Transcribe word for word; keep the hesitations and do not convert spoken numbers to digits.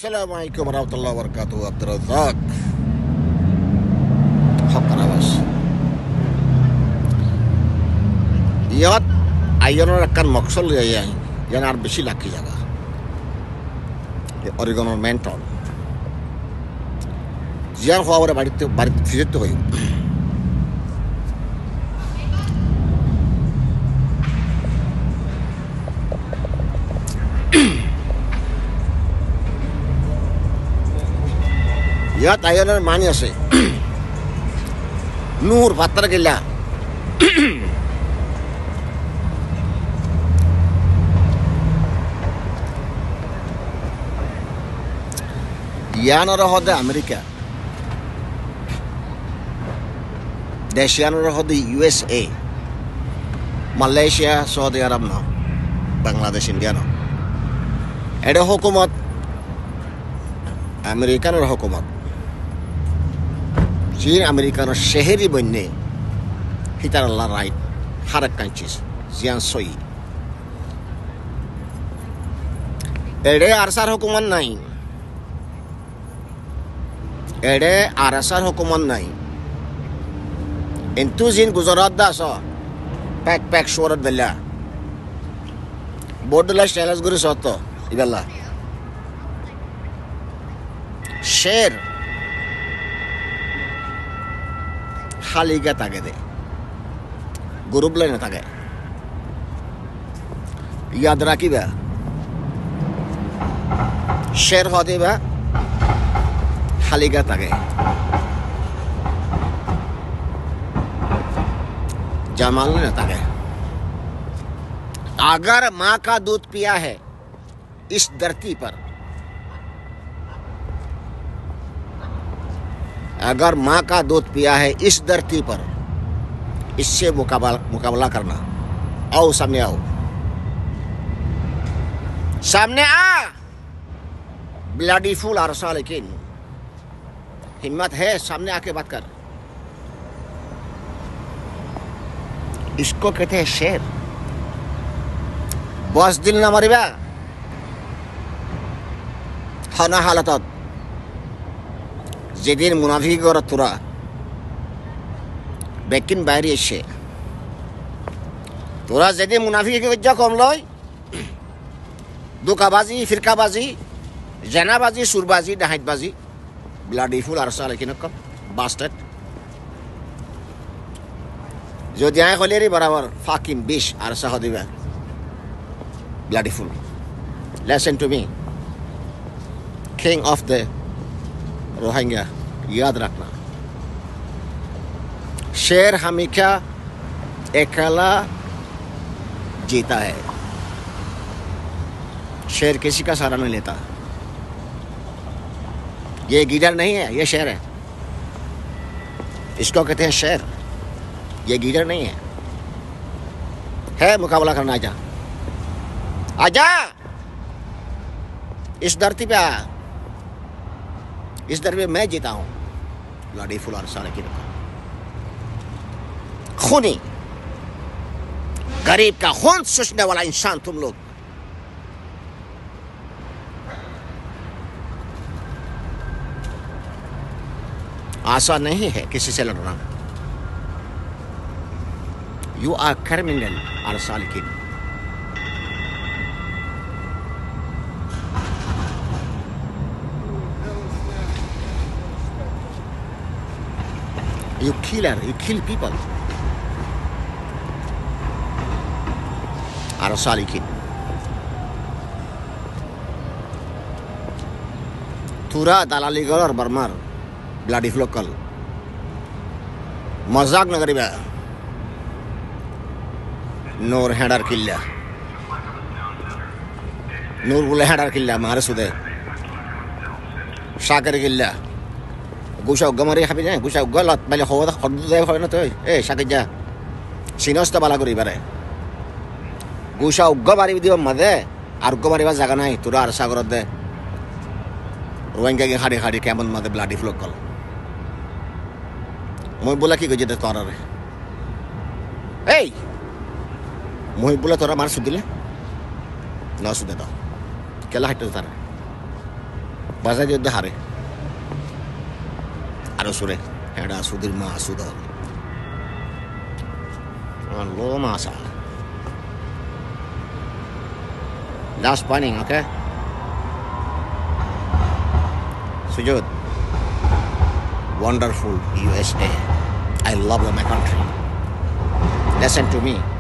Assalamualaikum warahmatullahi wabarakatuh. Abdul Razak Hak Karawas. Yat ayon akan maksud ya yang yang ar beshi laki jaga. Oregon mentor. Jian khawar bari tu bari visit tu hoy. Yat ayon mani ase. Nur patra gila. Yanara hode America. Deshianara hode U S A. Malaysia, Saudi Arab no. Bangladesh, India no. Eda hukumat American or hukumat. Chin American or sheheri benne. Hitar Allah right. Harak countries. Zian soi. Ede arsar hukumat nahi. Ede arasar hukuman nahi. Entuzin Gujarat da so. Pack pack shorat bella. Bodula stalas guru soto. Ibella. Share. Haliga tage de. Guru bla na tage. Yad rakhi ba. Share hote ba. Haliga tage Jamal ने tage अगर माँ का दूध पिया है इस धरती पर अगर माँ का दूध पिया है इस धरती पर इससे मुकाबला मुकाबला करना आओ सामने आओ सामने आ ब्लडी फुल अरसा लेकिन हिम्मत है सामने आके बात कर इसको कहते हैं शेर बस दिल ना मरिबा हना हालत जेदिन मुनाफिक और तुरा बेकिन बाहरी एसे तुरा जेदिन मुनाफिक के वजह कम लय दुकाबाजी फिरकाबाजी जनाबाजी सुरबाजी डाहाइतबाजी Bloody fool arsal lekin kap bastard. जो दिया खोलेरी बराबर fucking bish arsa हो दिया. Bloody fool. Listen to me. King of the Rohingya. याद रखना. शेर हमेशा अकेला जीता है. शेर किसी का सहारा नहीं लेता. ये गीडर नहीं है, ये शेर है. इसको कहते हैं शेर. ये गीडर नहीं है. है मुकाबला करना आजा. आजा. इस धरती पे आ. इस धरती पे मैं जीता हूँ. लाड़ी फुलार सारे की रखा. खूनी. गरीब का खून चूसने वाला इंसान तुम लोग. आसान नहीं है किसी से लड़ना. यू आर क्रिमिनल अरसालिकिन. You killer, you kill people. Arsalikin. Tura dalali galor barmar. Bloody local. Mazak nagari ba. Nur header killa. Nur bule header killa mare sude. Shakar killa. Gusha gamari habi ne. Gusha galat bale khawa khadu de khawa na to. Eh shakija. Sinosta bala guri bare. Gusha gamari video made. Ar gamari ba jaga nai. Tura ar sagarot de. Rohingya ke khadi khadi keman made bloody local. মই बोला कि गजे तोरा रे ए মই बोला तोरा मार सुदिले ना सुदे तो केला हट तारा বাজাই দিতে হারে আরো সুরে এটা সুধীর মা সুধ লো masa last punning okay sujud wonderful U S A I love my country listen to me